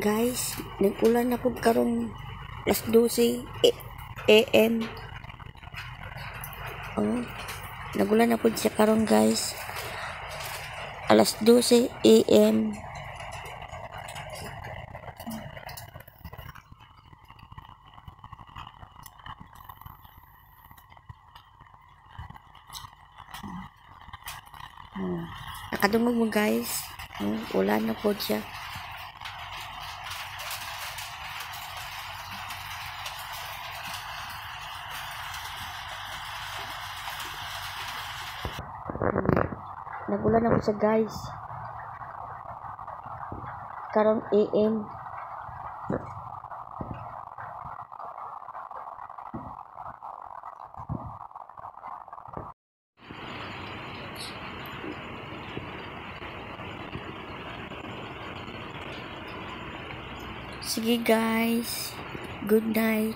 Guys, nag-ulan na po karong alas 12 AM. Oh, nagulan na po siya karong guys. Alas 12 AM. Nakadungog mo guys. Ulan na po siya. Nagulan na po siya guys. Karong AM. Sige guys, good night.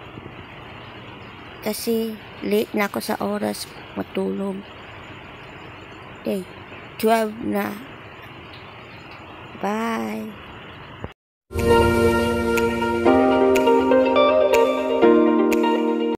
Kasi late na ako sa oras matulog. Okay, 12 na. Bye.